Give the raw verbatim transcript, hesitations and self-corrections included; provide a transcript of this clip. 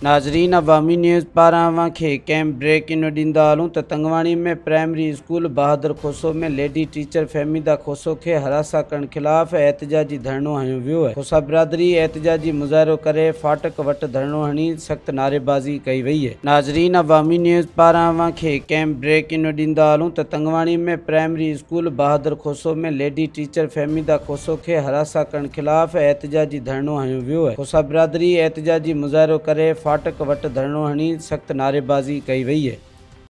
नाज़रीन, अवामी न्यूज़ पारां खे कैंप ब्रेक इन ॾींदा हलूं त तंगवाणी में प्राइमरी स्कूल बहादुर खोसो में लेडी टीचर फहमीदा खोसो खे हरासा करण खिलाफ़ एहतजाजी धरणो हणियो वियो आहे। खोसा बिरादरी एहतजाजी मुज़ाहिरो करे फाटक वट धरणो हणी सख़्त नारेबाज़ी कई वई है। नाज़रीन, अवामी न्यूज़ पारां खे कैंप ब्रेक इन ॾींदा हलूं त तंगवाणी में प्राइमरी स्कूल बहादुर खोसो में लेडी टीचर फहमीदा खोसो खे हरासा करण खिलाफ़ एहतजाजी धरणो हणियो वियो आहे। खोसा बिरादरी एहतजाजी मुज़ाहिरो करे फाटक वट धरणो हणी सख़्त नारेबाज़ी कई वई है।